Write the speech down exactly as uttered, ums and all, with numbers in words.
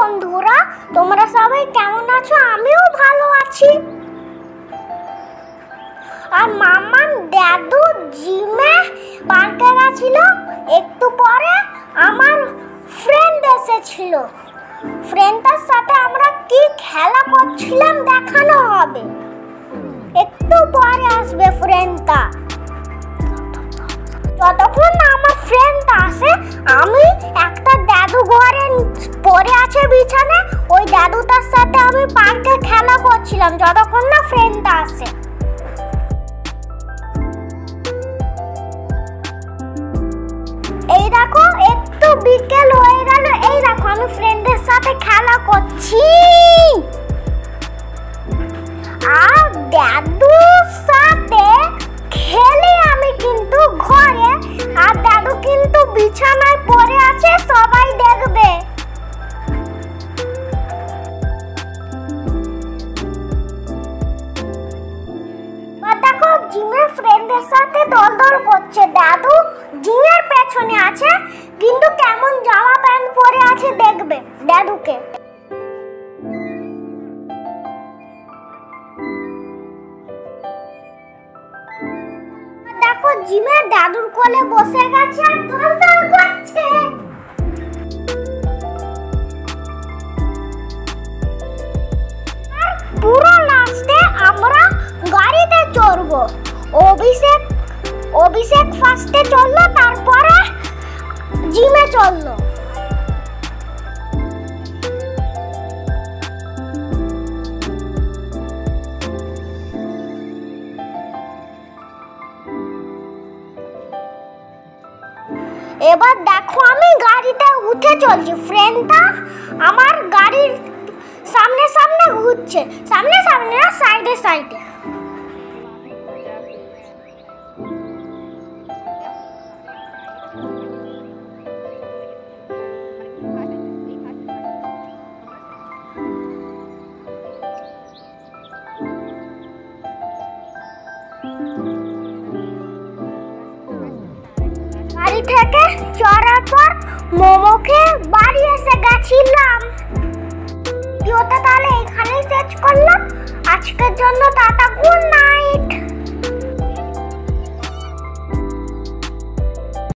বন্ধুরা, তোমরা সবাই কেমন আছো? আমিও ভালো আছি। আর মাম্মাম দাদু জিমে পার্কে গেছিল। একটু পরে আমার ফ্রেন্ড এসেছিল। ফ্রেন্ডটার সাথে আমরা কি খেলা করছিলাম দেখানো হবে। একটু পরে আসবে ফ্রেন্ডটা। যতক্ষণ না আমার ফ্রেন্ডটা আসে, আমি একটা দাদু ঘরে পড়ে আছে বিছানে, ওই দাদুটার সাথে আমি পার্কে খেলা করছিলাম যতক্ষণ না ফ্রেন্ডটা আসে। এই দেখো, একটু বিকেল হয়ে গেল। এই দেখো, আমি ফ্রেন্ডের সাথে খেলা করছি। আর দাদুর সাথে খেলে আমি কিন্তু ঘরে, আর দাদু কিন্তু বিছানায় পড়ে আছে, সবাই দেখবে। দেখো, জিমের ফ্রেন্ডের সাথে দলদল করছে। দাদু জিমের পেছনে আছে, কিন্তু কেমন জামা প্যান্ট পরে আছে দেখবে দাদুকে। দেখো, জিমে দাদুর কোলে বসে গেছে আর দলদল করছে। আর পুরো লাস্টে আমরা গাড়িতে চড়বো। অভিষেক অভিষেক ফার্স্টে চললো, তারপরে জিমে চললো। এবার দেখো, আমি গাড়িতে উঠে চলছি। ফ্রেন্ডটা আমার গাড়ির সামনে সামনে ঘুরছে। সামনে সামনে না, সাইডে সাইডে। বাড়ি থেকে চড়ার পর মোমোকে বাড়ি এসে গেছিলাম। ভিডিওটা তাহলে এখানেই শেষ করলাম। আজকের জন্য টাটা।